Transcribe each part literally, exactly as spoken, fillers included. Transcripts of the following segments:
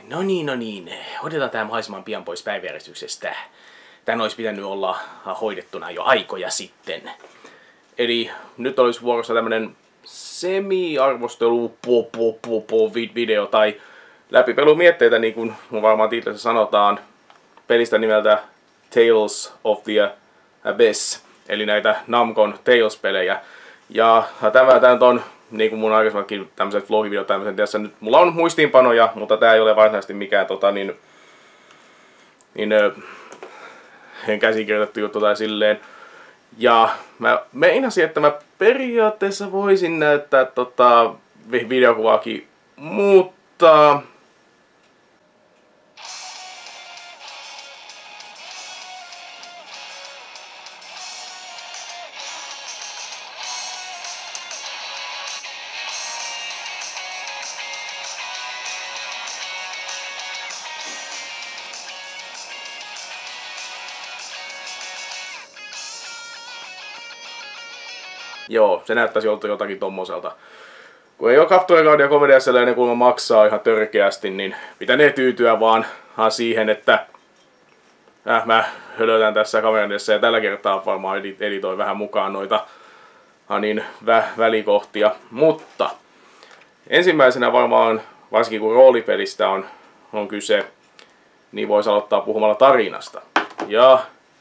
No niin, no niin. Otetaan tämä mahdollisimman pian pois päiväjärjestyksestä. Tän olisi pitänyt olla hoidettuna jo aikoja sitten. Eli nyt olisi vuorossa tämmönen semi-arvostelu po, po, po, po, video tai läpipelumietteitä, niin kuin mun varmaan titlissä sanotaan, pelistä nimeltä Tales of the Abyss, eli näitä Namcon Tales-pelejä. Ja tämä, tämä on, niin kuin mun aikaisemmatkin tämmöiset vlogivideot tämmöisen tässä nyt, mulla on muistiinpanoja, mutta tää ei ole varsinaisesti mikään tota niin, niin en käsikirjoitettu juttu tai silleen. Ja mä meinasin, että mä periaatteessa voisin näyttää tota videokuvaakin, mutta joo, se näyttäisi jotakin tommoselta. Kun ei ole Capture Cardia komediassa ja ne kuulemma maksaa ihan törkeästi, niin pitänee tyytyä vaan siihen, että äh, mä hölötän tässä kameran edessä ja tällä kertaa varmaan editoin vähän mukaan noita niin vä välikohtia. Mutta ensimmäisenä varmaan, varsinkin kun roolipelistä on, on kyse, niin voisi aloittaa puhumalla tarinasta. Ja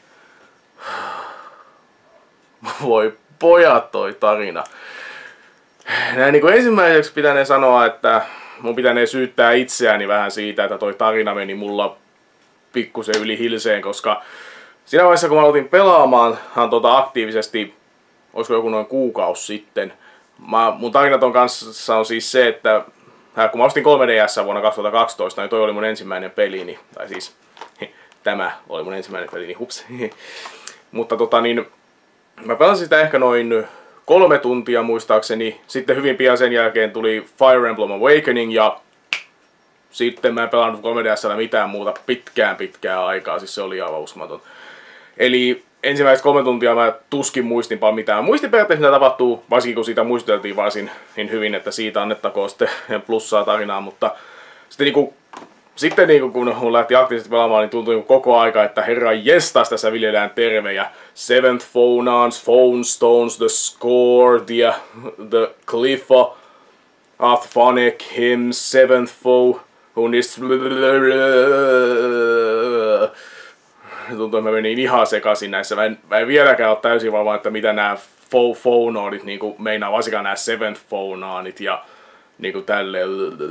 voi pojat toi tarina. Näin niin kuin ensimmäiseksi pitänee sanoa, että mun pitänee syyttää itseäni vähän siitä, että toi tarina meni mulla pikkusen yli hilseen, koska siinä vaiheessa kun mä aloitin pelaamaan tota aktiivisesti, olisiko joku noin kuukausi sitten, mä, mun tarinaton kanssa on siis se, että kun mä ostin kolme D S vuonna kaksituhattakaksitoista, niin toi oli mun ensimmäinen pelini, tai siis tämä oli mun ensimmäinen pelini, hups. Mutta tota niin, mä pelasin sitä ehkä noin kolme tuntia muistaakseni, sitten hyvin pian sen jälkeen tuli Fire Emblem Awakening ja sitten mä en pelannut kolme D S:llä mitään muuta pitkään pitkään aikaa, siis se oli aivan uskomaton. Eli ensimmäiset kolme tuntia mä tuskin muistinpa mitään. Muistin periaatteessa mitä tapahtuu, varsinkin kun siitä muisteltiin varsin niin hyvin, että siitä annettakoon sitten plussaa tarinaa, mutta sitten niinku Sitten niin kun mun lähti aktiivisesti pelaamaan, niin tuntui niin koko aika, että herra jestas tässä viljellään tervejä. Seventh Phonons, Phone Stones, The Score, The, the Cliffa, Athphonic, Him, Seventh Foe, Who Needs... Tuntuu, että mä menin ihan sekaisin näissä. Mä en, mä en vieläkään ole täysin varma, että mitä nämä Phononit niin meinaa, varsinkaan nämä Seventh Phononit ja niin tälleen.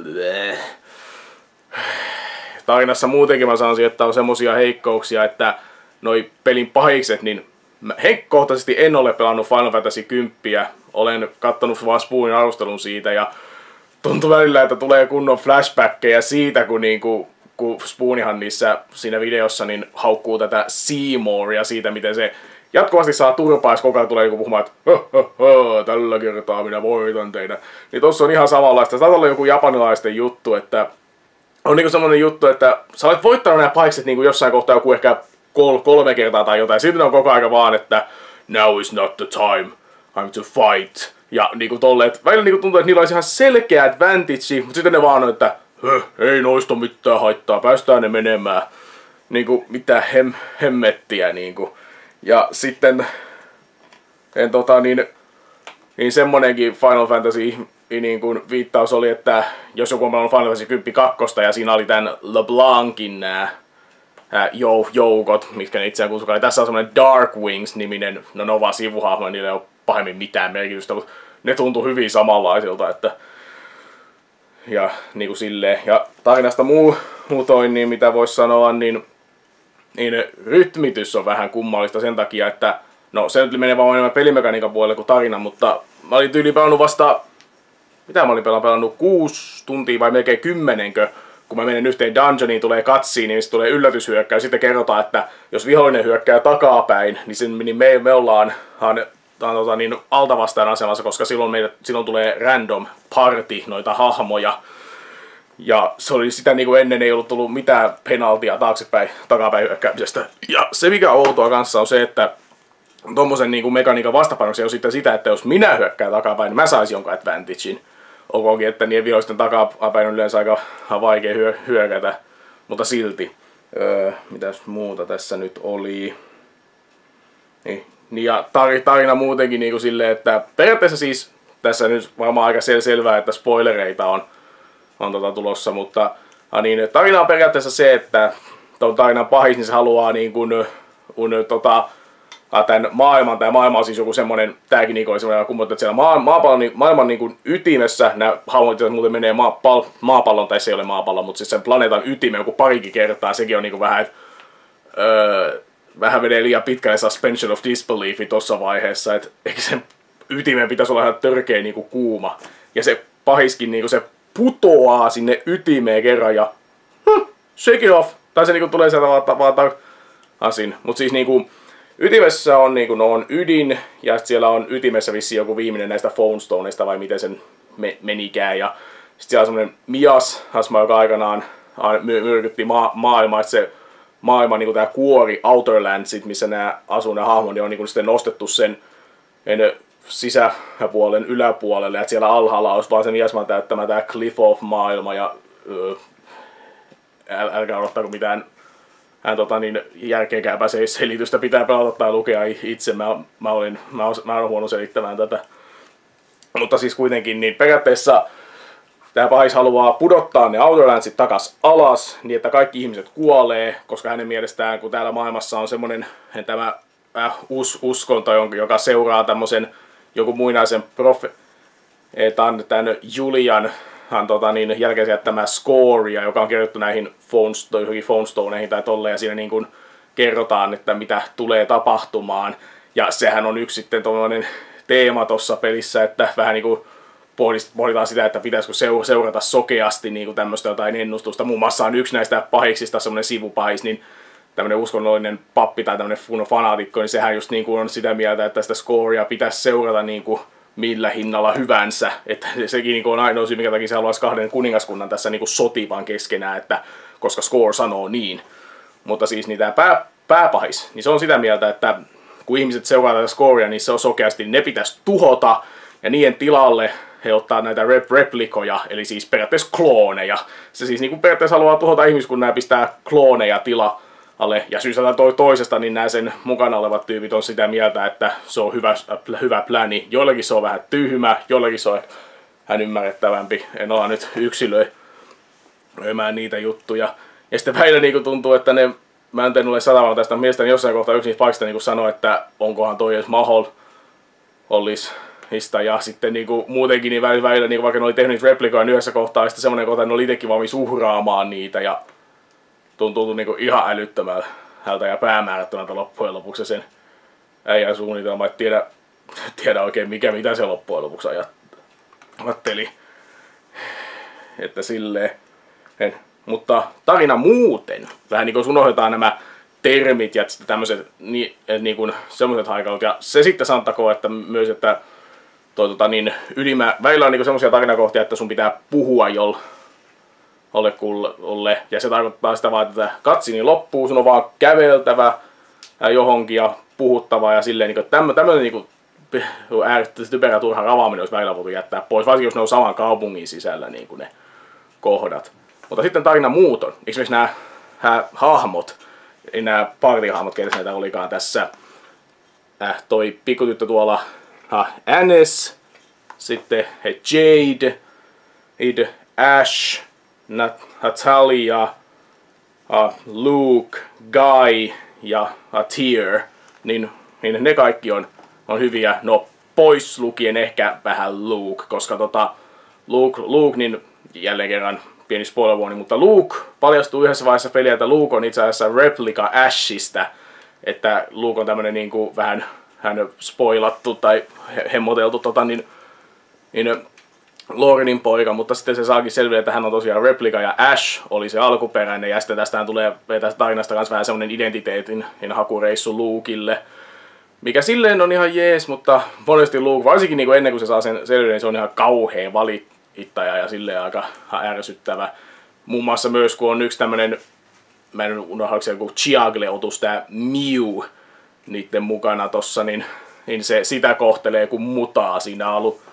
Tarinassa muutenkin mä sanoisin, että on semmosia heikkouksia, että noi pelin pahikset, niin mä henkkohtaisesti en ole pelannut Final Fantasy kymmenen. Olen kattonut vaan Spoonin arvostelun siitä ja tuntuu välillä, että tulee kunnon flashbackkejä siitä, kun, niinku, kun Spoonihan niissä siinä videossa niin haukkuu tätä Seymoria siitä, miten se jatkuvasti saa turpaa, jos koko ajan tulee niinku puhumaan, että hö, hö, hö, tällä kertaa minä voitan teitä. Niin tossa on ihan samanlaista. Se taitaa olla joku japanilaisten juttu, että on niinku semmonen juttu, että sä olet voittanut nämä paikset niinku jossain kohtaa joku ehkä kol kolme kertaa tai jotain. Sitten on koko aika vaan, että now is not the time, I'm to fight. Ja niinku tolleet, välillä niinku tuntuu, että niillä olisi ihan selkeä advantage, mutta sitten ne vaan on, että ei noista mitään haittaa, päästään ne menemään. Niinku mitä hem, hemmettiä niinku. Ja sitten en tota niin, niin semmonenkin Final Fantasy niin kuin viittaus oli, että jos joku on pelannut Final Fantasy kymmenen kakkosta ja siinä oli tän LeBlancin nää joukot, mitkä ne itseään kutsukaan. Ja tässä on semmonen Darkwings-niminen, no ne on vaan sivuhahmo, niillä ei ole pahemmin mitään merkitystä, mutta ne tuntuu hyvin samanlaisilta, että ja niinku silleen. Ja tarinasta muu, muutoin, niin mitä vois sanoa, niin, niin rytmitys on vähän kummallista sen takia, että no se nyt menee vaan enemmän pelimekaniikan puolelle kuin tarina, mutta mä olin tyyliin pelannut vasta mitä mä olin pelannut, kuusi tuntia vai melkein kymmenenkö, kun mä menen yhteen dungeoniin, tulee cutscene, niin se tulee yllätyshyökkäys, sitten kerrotaan, että jos vihollinen hyökkää takapäin, niin, sen, niin me, me ollaan han, tota, niin, altavastaan asemassa, koska silloin, meille, silloin tulee random party noita hahmoja. Ja se oli sitä niin kuin ennen ei ollut tullut mitään penaltia taaksepäin takapäin hyökkäämisestä. Ja se mikä outoa kanssa on se, että tommosen niin kuin mekaniikan vastapainoksi on sitten sitä, että jos minä hyökkään takapäin, niin mä saisin jonkun advantagein. olkoonkin, että niiden vihollisten takapäin on yleensä aika vaikea hyö, hyökätä, mutta silti. Öö, mitäs muuta tässä nyt oli? Niin, ja tarina muutenkin niin kuin silleen, että periaatteessa siis tässä nyt varmaan aika sel- selvää, että spoilereita on, on tota tulossa, mutta niin, tarina on periaatteessa se, että tuon tarinan pahis, niin se haluaa niin kuin, un, tota, tämän maailman, tämä maailma on siis joku semmoinen, tämäkin niin oli semmoinen kummoinen, että siellä maa, maapallon, maailman niin kuin ytimessä, nämä hahmot muuten menee maapal, maapallon, tai se ei ole maapallon, mutta siis sen planeetan ytimeen joku parikin kertaa, sekin on niin kuin vähän, että öö, vähän menee liian pitkälle suspension of disbeliefi tuossa vaiheessa, että eikö sen ytimeen pitäisi olla ihan törkeä niin kuin kuuma, ja se pahiskin niin kuin se putoaa sinne ytimeen kerran ja hm, shake it off, tai se niin kuin tulee sieltä vaan, vaan takaisin, mutta siis niin kuin ytimessä on, niin kuin, on ydin, ja siellä on ytimessä vissiin joku viimeinen näistä phone stoneista, vai miten sen me menikään. Ja sitten siellä on semmoinen Mias, asma, joka aikanaan my myrkytti ma maailmaa, että se maailma, niin kuin tämä kuori, Outerlandsit, missä nämä asuu, nämä hahmot, niin on niin kuin sitten nostettu sen sisäpuolen yläpuolelle, että siellä alhaalla olisi vaan sen Miasman täyttämä tämä Cliff of maailma, ja öö, äl älkää odottako mitään hän tota niin järkeenkääpä se selitystä pitää pelata tai lukea itse. Mä, mä, olin, mä, mä olen huono selittämään tätä. Mutta siis kuitenkin niin periaatteessa tämä pahis haluaa pudottaa ne Outerlandsit takas alas, niin että kaikki ihmiset kuolee, koska hänen mielestään, kun täällä maailmassa on semmoinen tämä äh, us, uskonto, joka seuraa tämmöisen joku muinaisen profe... Tämän, tämän Julian hän tota, niin, jälkeen jättämää scorea, joka on kirjoittu näihin phone, phone stoneihin tai tolleen, ja siinä niin kuin kerrotaan, että mitä tulee tapahtumaan. Ja sehän on yksi sitten tuollainen teema tuossa pelissä, että vähän niin kuin pohditaan sitä, että pitäisikö seurata sokeasti niin kuin tämmöistä jotain ennustusta. Muun muassa on yksi näistä pahiksista, semmoinen sivupahis, niin tämmöinen uskonnollinen pappi tai tämmöinen fanaatikko, niin sehän just niin kuin on sitä mieltä, että sitä scorea pitäisi seurata niin kuin millä hinnalla hyvänsä, että sekin niin on ainoa syy, minkä takia se haluaisi kahden kuningaskunnan tässä niin sotivan keskenään, että koska Score sanoo niin. Mutta siis niin tämä pää, pääpahis, niin se on sitä mieltä, että kun ihmiset seuraa tätä Scorea, niin se on sokeasti, niin ne pitäisi tuhota, ja niiden tilalle he ottaa näitä rep replikoja, eli siis periaatteessa klooneja. Se siis niin kuin periaatteessa haluaa tuhota ihmiskunnan ja pistää klooneja tila alle. Ja syystä tai toisesta, niin nämä sen mukana olevat tyypit on sitä mieltä, että se on hyvä, hyvä pläni. Joillekin se on vähän tyhmä, joillekin se on hän ymmärrettävämpi. En ole nyt yksilöimään niitä juttuja. Ja sitten välillä niin tuntuu, että ne, mä en ole satavalta tästä mielestäni jossain kohtaa yksi niistä paikasta niin sanoi, että onkohan toi edes mahol olisi. Ja sitten niin kuin, muutenkin niin välillä, välillä niin vaikka ne oli tehnyt replikoja niin yhdessä kohtaa, ja sitten semmoinen kohta, että ne oli itsekin valmis uhraamaan niitä. Ja tuntuu niin kuin ihan älyttömältä ja päämäärättömältä loppujen lopuksi sen äijän suunnitelma, et tiedä, tiedä oikein mikä mitä se loppujen lopuksi ajatteli. Että silleen. En. Mutta tarina muuten, vähän niin kuin unohdetaan nämä termit ja tämmöiset niin, niin kuin semmoiset haikailut. Ja se sitten sanottakoon, että myös, että toi, tota, niin, ylimä, välillä on niin semmoisia tarinakohtia, että sun pitää puhua jolle Olle, ja se tarkoittaa sitä vaan, että katsini loppuu, sun on vaan käveltävä johonkin ja puhuttava ja silleen, niin tämmöinen tämmöinen niin äärettömästi typerä turha ravaaminen olisi välillä voitu jättää pois, varsinkin jos ne on saman kaupungin sisällä niin kuin ne kohdat. Mutta sitten tarina muuton, esimerkiksi nämä hä, hahmot, ei nämä partihahmot, keitä näitä olikaan tässä, äh, toi pikkutyttö tuolla, ha, Anes, sitten he Jade, Id, Ash, Natalia, uh, Luke, Guy ja uh, Tyr, niin, niin ne kaikki on, on hyviä, no pois lukien ehkä vähän Luke, koska tota, Luke, Luke, niin jälleen kerran pieni spoiler warning, mutta Luke paljastuu yhdessä vaiheessa peliä, että Luke on itse asiassa replika Ashista, että Luke on tämmönen niinku vähän hän spoilattu tai hemmoteltu tota, niin, niin Lornin poika, mutta sitten se saakin selville, että hän on tosiaan replika ja Ash oli se alkuperäinen, ja sitten tästä tulee tästä tarinasta kanssa vähän semmonen identiteetin hakureissu Lukeille, mikä silleen on ihan jees, mutta monesti Luke, varsinkin niin kuin ennen kuin se saa sen selville, niin se on ihan kauhea valittaja ja silleen aika ärsyttävä. Muun muassa myös, kun on yksi tämmönen, mä en unohda, se joku Chiagle-otus, tää Mew niitten mukana tossa, niin, niin se sitä kohtelee kuin mutaa siinä alu,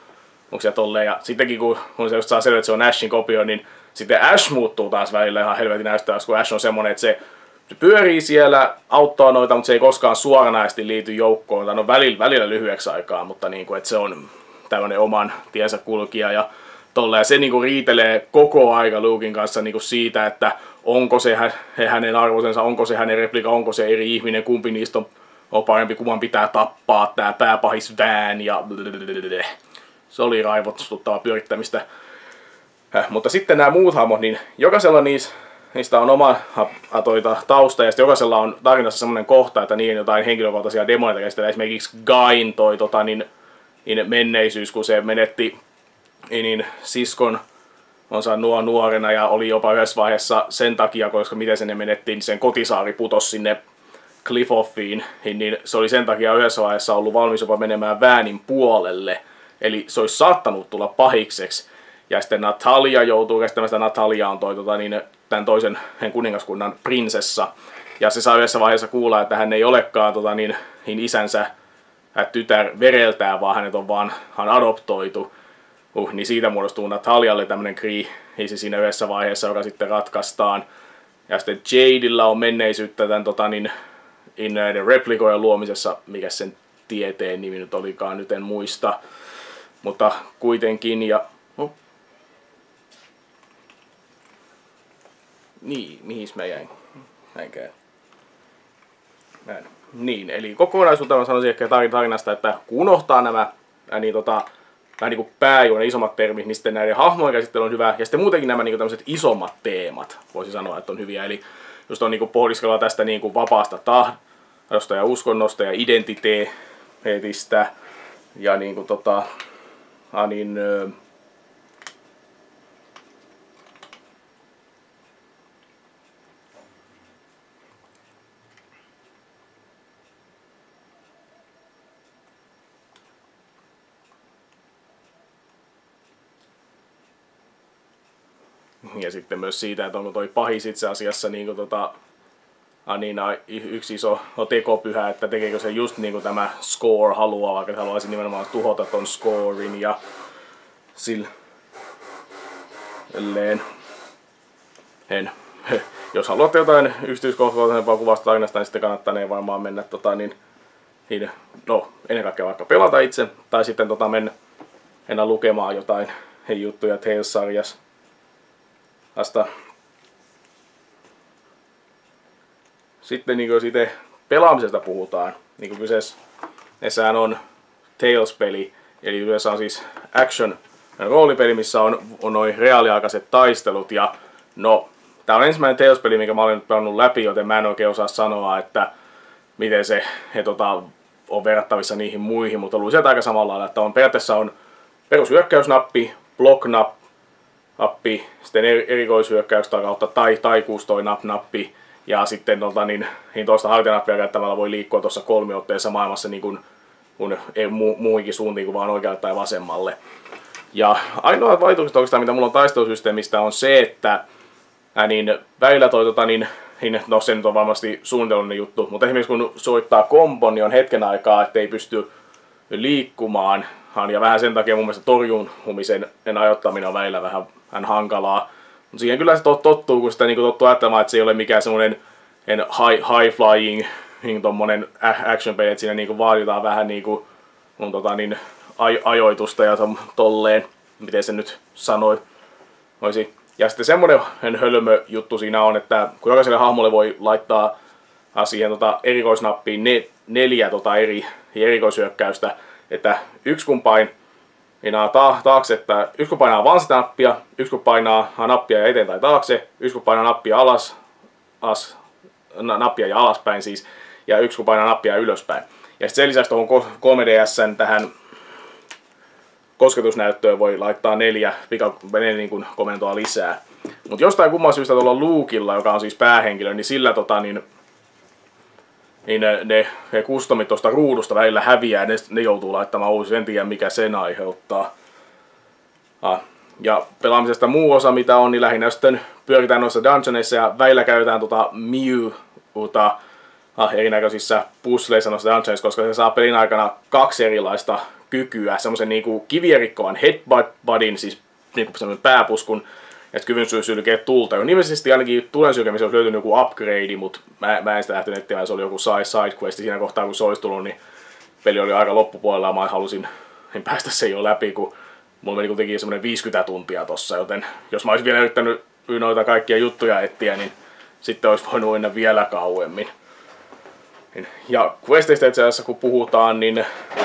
onko se tolleen, ja sittenkin kun, kun se just saa selvä, että se on Ashin kopio, niin sitten Ash muuttuu taas välillä ihan helvetin näyttäväksi, kun Ash on semmonen, että se, se pyörii siellä, auttaa noita, mutta se ei koskaan suoranaisesti liity joukkoon, tai no välillä, välillä lyhyeksi aikaa, mutta niin kuin, että se on tämmöinen oman tiensä kulkija, ja tolleen, ja se niin kuin riitelee koko aika Luken kanssa niin kuin siitä, että onko se hä, hänen arvoisensa, onko se hänen replika, onko se eri ihminen, kumpi niistä on, on parempi, kuvan pitää tappaa, tää pääpahis Van, ja blablabla. Se oli raivostuttavaa pyörittämistä. Häh, mutta sitten nämä muut hahmot, niin jokaisella niistä, niistä on oma atoita tausta, ja sitten jokaisella on tarinassa semmoinen kohta, että niin jotain henkilökohtaisia demoneita käsitellään. Esimerkiksi Gain toi tota, niin, niin menneisyys, kun se menetti niin, siskon onsa nuo nuorena, ja oli jopa yhdessä vaiheessa sen takia, koska miten se ne menetti, niin sen kotisaari putosi sinne Cliffoffiin, niin se oli sen takia yhdessä vaiheessa ollut valmis jopa menemään Vanin puolelle. Eli se olisi saattanut tulla pahikseksi. Ja sitten Natalia joutuu käsittämään sitä. Natalia on toi, tota, niin, tämän toisen kuningaskunnan prinsessa. Ja se saa yhdessä vaiheessa kuulla, että hän ei olekaan tota, niin, niin isänsä tytär vereltään, vaan hänet on vaan hän adoptoitu. Uh, niin siitä muodostuu Natalialle tämmönen kriisi siinä yhdessä vaiheessa, joka sitten ratkaistaan. Ja sitten Jadella on menneisyyttä tämän tota, niin, näiden replikojen luomisessa, mikä sen tieteen nimi nyt olikaan, nyt en muista. Mutta kuitenkin, ja... Oh. Niin, mihin mä jäin? Näinkään. Näin. Niin, eli kokonaisuutena sanoisin ehkä tarinasta, että kun unohtaa nämä ää, niin, tota, vähän niin kuin pääjuonen isommat termit, niin sitten näiden hahmojen käsittely on hyvä. Ja sitten muutenkin nämä niin kuin tämmöiset isommat teemat, voisi sanoa, että on hyviä. Eli just on niin kuin pohdiskella tästä niin kuin vapaasta tahdosta ja uskonnosta ja identiteetistä. Ja niin kuin tota... Ah, niin, öö, ja sitten myös siitä, että onko toi pahis itse asiassa niin kuin tota, ah, niin, yksi iso tekopyhä, että tekeekö se just niin kuin tämä Score haluaa, vaikka se haluaisi nimenomaan tuhota ton Scorin ja silleen. En. Jos haluatte jotain yksityiskohtaisempaa kuvasta tarinasta, niin sitten kannattaa ne varmaan mennä tota, niin, niin, no, ennen kaikkea vaikka pelata itse, tai sitten tota, mennä, mennä lukemaan jotain hei, juttuja Tales-sarjassa. Asta. Sitten niin jos itse pelaamisesta puhutaan, niin kuin kyseessähän on Tales-peli, eli kyseessä on siis action roolipeli, missä on, on noin reaaliaikaiset taistelut, ja no, tää on ensimmäinen Tales-peli, minkä mä olen nyt pelannut läpi, joten mä en oikein osaa sanoa, että miten se he, tota, on verrattavissa niihin muihin, mutta luulisin, että aika samalla lailla, että on, periaatteessa on perushyökkäysnappi, block-nappi, sitten erikoishyökkäystä kautta tai taikuus toi nappi, ja sitten tota, niin, niin toista hartinappia käyttämällä voi liikkua tuossa kolmiotteessa maailmassa niin kuin, kun ei mu, muuhinkin suuntiin kuin vaan oikealle tai vasemmalle. Ja ainoa valitukset oikeastaan, mitä mulla on taistelusysteemistä, on se, että ää, niin, väillä toi, tota, niin, niin, no se nyt on varmasti suunnitelmallinen juttu, mutta esimerkiksi kun suorittaa kombon, niin on hetken aikaa, ettei pysty liikkumaan, ja vähän sen takia mun mielestä torjumisen ajoittaminen on väillä vähän, vähän hankalaa. Mutta siihen kyllä se tottuu, kun sitä niin tottuu ajattelemaan, että se ei ole mikään semmoinen high, high flying niin tommonen action peli, että siinä niin vaaditaan vähän niin kuin, on, tota, niin, ajoitusta ja tolleen, miten se nyt sanoi. Olisi. Ja sitten semmoinen hölmö juttu siinä on, että kun jokaiselle hahmolle voi laittaa siihen tota, erikoisnappiin ne, neljä tota, eri erikoishyökkäystä, että yksi kun pain painaa ta- taakse, että yksi kun painaa vaan sitä nappia, yksi kun painaa nappia ja eteen tai taakse, yksi kun painaa nappia alas, as, na, nappia ja alaspäin siis, ja yksi kun painaa nappia ylöspäin. Ja sitten sen lisäksi tuohon kolme D S:n tähän kosketusnäyttöön voi laittaa neljä, pika, neljä niin kuin komentoa lisää. Mutta jostain kumman syystä tuolla Lukella, joka on siis päähenkilö, niin sillä tota, niin, niin ne, ne, ne customit tuosta ruudusta välillä häviää, ja ne, ne joutuu laittamaan uusi, en tiedä mikä sen aiheuttaa. Ah, ja pelaamisesta muu osa mitä on, niin lähinnä sitten pyöritään noissa dungeoneissa ja välillä käytetään tota Mewta ah, erinäköisissä puzzleissa noissa dungeoneissa, koska se saa pelin aikana kaksi erilaista kykyä, semmoisen niinku kiviä rikkovan headbuttin, siis niinku semmoisen pääpuskun, että kyvyn sylkeä tulta. Nimellisesti ainakin tulen sylkemiseen olisi löytynyt joku upgrade, mutta mä, mä en sitä lähtenyt etsimään, se oli joku side quest siinä kohtaa, kun se olisi tullut, niin peli oli aika loppupuolella ja mä halusin en päästä se jo läpi, kun mulla meni kuitenkin semmoinen viisikymmentä tuntia tossa, joten jos mä olisin vielä yrittänyt noita kaikkia juttuja etsiä, niin sitten olisi voinut mennä vielä kauemmin. Ja questeistä itse asiassa kun puhutaan, niin,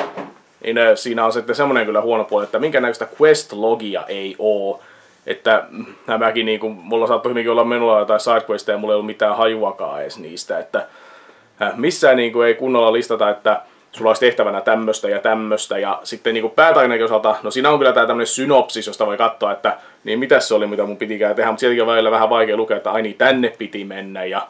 niin siinä on sitten semmoinen kyllä huono puoli, että minkä näköistä quest-logia ei oo. Että nämäkin, niin kuin, mulla saattoi hyvinkin olla menulla jotain sidequesteja ja mulla ei ollut mitään hajuakaan edes niistä. Että missään niin kuin, ei kunnolla listata, että sulla olisi tehtävänä tämmöstä ja tämmöstä. Ja sitten niin kuin päätarinakin osalta, no siinä on kyllä tää tämmönen synopsis, josta voi katsoa, että niin mitäs se oli, mitä mun pitikään tehdä. Mutta sieltäkin on välillä vähän vaikea lukea, että ai niin, tänne piti mennä ja,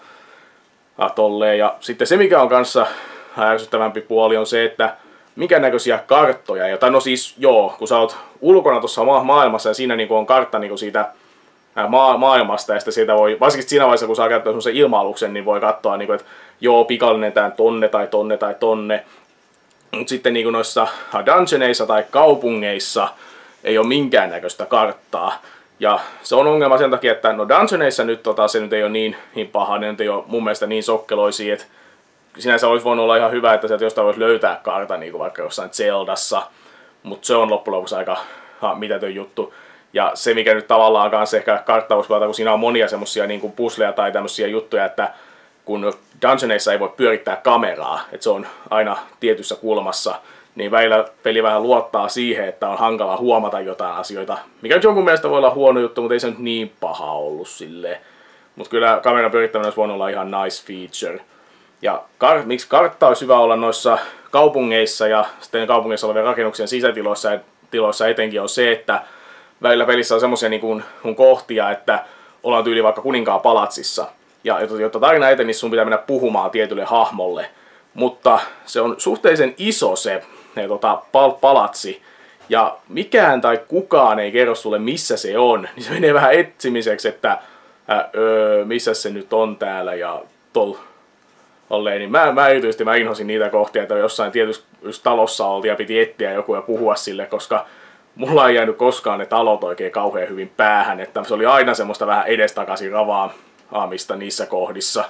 ja tolleen. Ja sitten se, mikä on kanssa ärsyttävämpi puoli, on se, että minkä näköisiä karttoja, ja, tai no siis joo, kun sä oot ulkona tuossa ma- maailmassa ja siinä niinku on kartta niinku siitä ää, ma- maailmasta, ja sitten siitä voi, varsinkin siinä vaiheessa kun saa käyttää semmoisen ilma-aluksen, niin voi katsoa, niinku, että joo, pikallinen tää tonne tai tonne tai tonne. Mutta sitten niinku noissa dungeoneissa tai kaupungeissa ei ole minkäännäköistä karttaa. Ja se on ongelma sen takia, että no dungeoneissa nyt tota, se nyt ei ole niin, niin paha, ne nyt ei ole mun mielestä niin sokkeloisia, että sinänsä olisi voinut olla ihan hyvä, että sieltä jostain voisi löytää kartan, niin kuin vaikka jossain Zeldassa, mutta se on loppujen lopuksi aika ha, mitätön juttu. Ja se, mikä nyt tavallaan kanssa ehkä kartta voisi pelata, kun siinä on monia semmosia niin kuin puzzleja tai tämmöisiä juttuja, että kun dungeoneissa ei voi pyörittää kameraa, että se on aina tietyssä kulmassa, niin välillä peli vähän luottaa siihen, että on hankala huomata jotain asioita, mikä nyt jonkun mielestä voi olla huono juttu, mutta ei se nyt niin paha ollut silleen. Mutta kyllä kameran pyörittäminen olisi voinut olla ihan nice feature. Ja kar- miksi kartta olisi hyvä olla noissa kaupungeissa ja sitten kaupungeissa olevien rakennuksien sisätiloissa tiloissa etenkin on se, että välillä pelissä on semmoisia niin kuin, kuin kohtia, että ollaan tyyli vaikka kuninkaan palatsissa. Ja jotta tarina etenisi, sun pitää mennä puhumaan tietylle hahmolle. Mutta se on suhteellisen iso se ne, tota, pal- palatsi. Ja mikään tai kukaan ei kerro sulle, missä se on. Niin se menee vähän etsimiseksi, että ää, öö, missä se nyt on täällä ja tol. Olleen, niin mä, mä erityisesti mä inhosin niitä kohtia, että jossain tietyssä talossa oltiin ja piti etsiä joku ja puhua sille, koska mulla ei jäänyt koskaan ne talot oikein kauhean hyvin päähän, että se oli aina semmoista vähän edestakaisin ravaamista niissä kohdissa.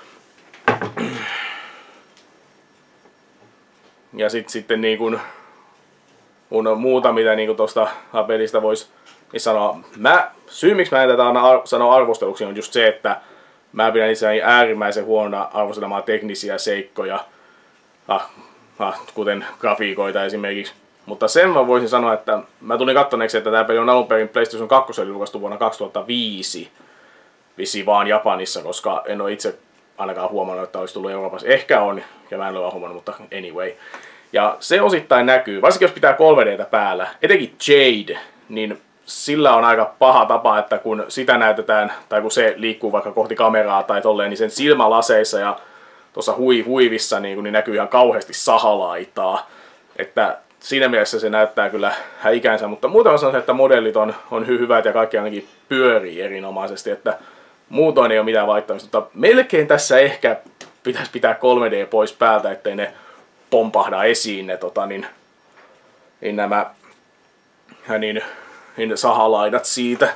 Ja sit, sitten niin kun, kun muuta, mitä niin tuosta pelistä voisi sanoa, mä, syy miksi mä en tätä aina ar- sanoa arvosteluksi on just se, että mä pidän itseäni äärimmäisen huonona arvostelemaan teknisiä seikkoja, ah, ah, kuten grafiikoita esimerkiksi. Mutta sen mä voisin sanoa, että mä tulin kattoneeksi, että tämä peli on alun perin PlayStation kaksi julkaistu vuonna kaksituhattaviisi. Vissiin vaan Japanissa, koska en ole itse ainakaan huomannut, että olisi tullut Euroopassa. Ehkä on, ja mä en ole huomannut, mutta anyway. Ja se osittain näkyy, varsinkin jos pitää kolme D:tä päällä, etenkin Jade, niin sillä on aika paha tapa, että kun sitä näytetään, tai kun se liikkuu vaikka kohti kameraa tai tolleen, niin sen silmälaseissa ja tuossa hui, huivissa niin, niin näkyy ihan kauheasti sahalaitaa. Että siinä mielessä se näyttää kyllä häikänsä, mutta muuten on se, että modellit on, on hyvät ja kaikki ainakin pyörii erinomaisesti, että muutoin ei ole mitään vaihtamista, mutta melkein tässä ehkä pitäisi pitää kolme D pois päältä, ettei ne pompahda esiin ne, tota, niin, niin nämä niin, niin sahalaidat siitä.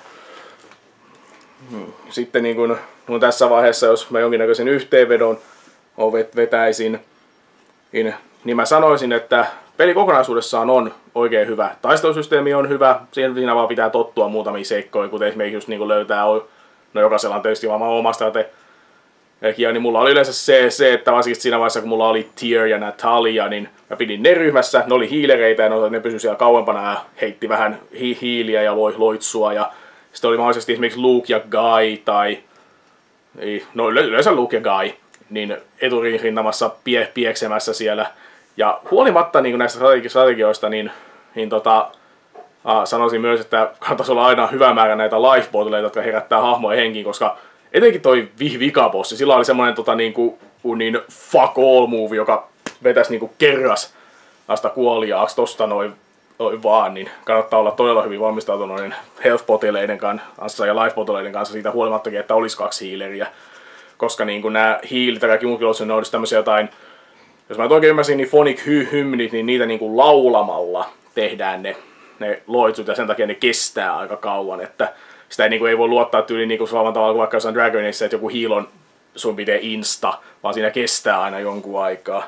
Sitten niin kun, kun tässä vaiheessa, jos mä jonkinnäköisen yhteenvedon vetäisin, niin, niin mä sanoisin, että peli kokonaisuudessaan on oikein hyvä. Taistelusysteemi on hyvä, siinä vaan pitää tottua muutamiin seikkoihin, kuten esimerkiksi just niin löytää, no jokaisella on tietysti vaan oma strategia, niin mulla oli yleensä se, se, että varsinkin siinä vaiheessa, kun mulla oli Tyr ja Natalia, niin mä pidin ne ryhmässä, ne oli hiilereitä ja ne pysyi siellä kauempana ja heitti vähän hi- hiiliä ja loi loitsua. Ja sitten oli mahdollisesti esimerkiksi Luke ja Guy tai, no yleensä Luke ja Guy, niin eturintamassa pie- pieksemässä siellä. Ja huolimatta niin näistä strategioista, niin, niin tota, äh, sanoisin myös, että kannattaisi olla aina hyvä määrä näitä lifebotteleita, jotka herättää hahmoja henkiin, koska etenkin toi vikabossi, sillä oli semmoinen tota, niin kuin, niin fuck all move, joka vetäisi niin kuin kerras asta kuoliaaksi tosta noin, noin vaan, niin kannattaa olla todella hyvin valmistautunut noiden health-poteleiden kanssa ja life-poteleiden kanssa siitä huolimattakin, että olisi kaksi hiileriä. Koska niin kuin nämä hiilit ja kaikki muutkin ne olisi tämmöisiä jotain jos mä oikein ymmärsin, niin phonic hymnit, niin niitä niinku laulamalla tehdään ne, ne loitsut ja sen takia ne kestää aika kauan, että sitä ei, niinku, ei voi luottaa tyyliin niinku samalla tavalla kuin vaikka jossain Dragonissa, että joku heal on sun pitää insta, vaan siinä kestää aina jonkun aikaa.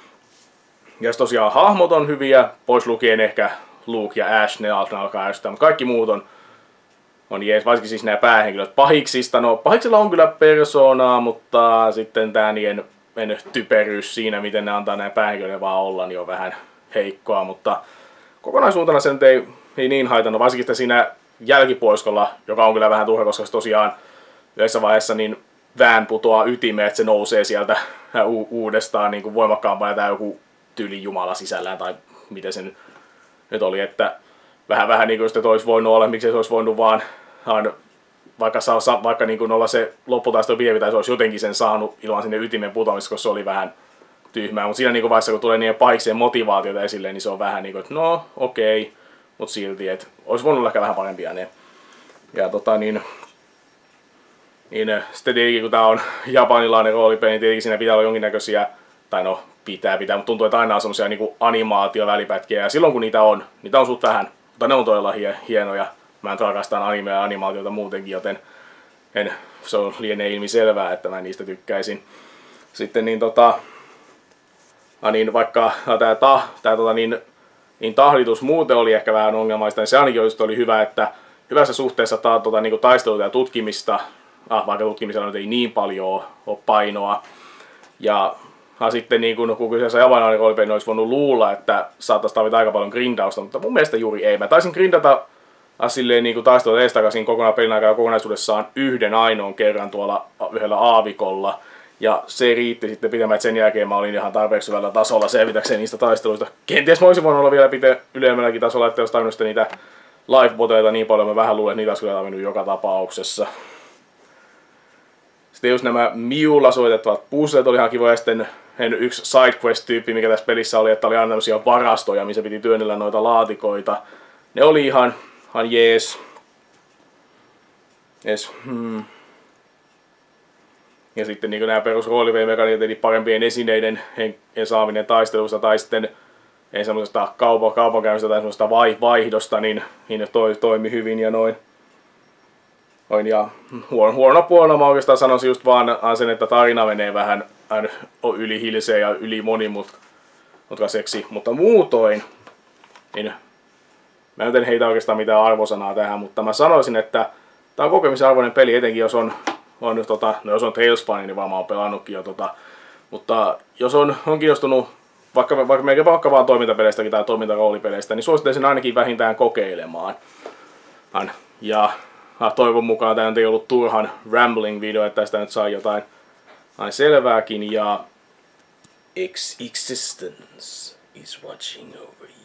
Ja tosiaan hahmot on hyviä, pois lukien ehkä Luke ja Ash, ne alkaa ärsyttää, mutta kaikki muut on, on jees, varsinkin siis nämä päähenkilöt. Pahiksista, no pahiksilla on kyllä persoonaa, mutta sitten tää niiden typeryys siinä, miten ne antaa nämä päähenkilöille vaan olla, niin on vähän heikkoa, mutta kokonaisuutena sen ei, ei niin haitannut, varsinkin siinä jälkipuoliskolla, joka on kyllä vähän turha, koska se tosiaan yhdessä vaiheessa niin Van putoaa ytimeen, että se nousee sieltä u- uudestaan niin kuin voimakkaampaa ja tää joku tyyli jumala sisällään tai miten se nyt, nyt oli, että vähän vähän niin kuin sitä olisi voinut olla, miksi se olisi voinut vaan, vaan vaikka, saa, vaikka niin kuin olla se lopputaistelu pievi tai se olisi jotenkin sen saanut ilman sinne ytimen putoamista, koska se oli vähän tyhmää, mutta siinä niin kuin vaiheessa kun tulee niiden pahiksien motivaatiota esille, niin se on vähän niin kuin, että no okei, okay, mutta silti, että olisi voinut olla ehkä vähän parempia ne. Ja tota niin, niin sitten tietenkin kun tää on japanilainen roolipeli, niin tietenkin siinä pitää olla jonkinnäköisiä, tai no pitää pitää, mutta tuntuu, että aina on semmosia niinku animaatiovälipätkiä, ja silloin kun niitä on, niitä on suht vähän, mutta ne on todella hie, hienoja. Mä en rakastan animea ja animaatiota muutenkin, joten en, se on lienee ilmiselvää, että mä niistä tykkäisin. Sitten niin tota, niin vaikka tää, ta, tää tota niin, niin tahditus muuten oli ehkä vähän ongelmaista, niin se ainakin oli hyvä, että hyvässä suhteessa taa, tota, niin taisteluita ja tutkimista, ah, vaikka tutkimisella nyt ei niin paljon ole painoa. Ja ah, sitten niin kun, kun kyseessä japanilainen roolipeli, niin olisi voinut luulla, että saattaisi tarvita aika paljon grindausta, mutta mun mielestä juuri ei. Mä taisin grindata ah, silleen niin taisteluita ees takaisin kokonaan pelin aikaa kokonaisuudessaan yhden ainoan kerran tuolla yhdellä aavikolla. Ja se riitti sitten pitemmän, että sen jälkeen mä olin ihan tarpeeksi hyvällä tasolla selvitäkseen niistä taisteluista. Kenties mä olisin voinut olla vielä pite ylemmälläkin tasolla, että jos tarvinnut niitä live-boteita niin paljon, mä vähän luulen, että niitä olisi kyllä tarvinnut joka tapauksessa. Sitten just nämä miulla soitettavat puzzlet oli ihan kivoja, ja sitten yksi sidequest-tyyppi, mikä tässä pelissä oli, että oli aina tämmöisiä varastoja, missä piti työnnellä noita laatikoita. Ne oli ihan, ihan jees. Yes. Hmm. Ja sitten niin nämä perus roolipeli-mekaniikat, eli parempien esineiden saaminen taistelusta tai sitten ei semmoisesta kaupan, kaupankäynnistä tai semmoisesta vaihdosta, niin, niin toi, toimi hyvin ja noin. noin ja huono, huono puolella mä oikeastaan sanoisin just vaan sen, että tarina menee vähän yli hilseen ja yli monimutkaiseksi, mutta muutoin, niin mä en heitä oikeastaan mitään arvosanaa tähän, mutta mä sanoisin, että tää on kokemisen arvoinen peli, etenkin jos on on tota, no jos on Tales-fani, niin varmaan on pelannutkin jo tota, mutta jos on, on kiinnostunut vaikka, vaikka melkein vaikka vaan toimintapeleistäkin tai toimintaroolipeleistä, niin suosittelisin ainakin vähintään kokeilemaan. Ja toivon mukaan tämä ei ollut turhan rambling-video, että tästä nyt saa jotain selvääkin, ja Existence is watching over you.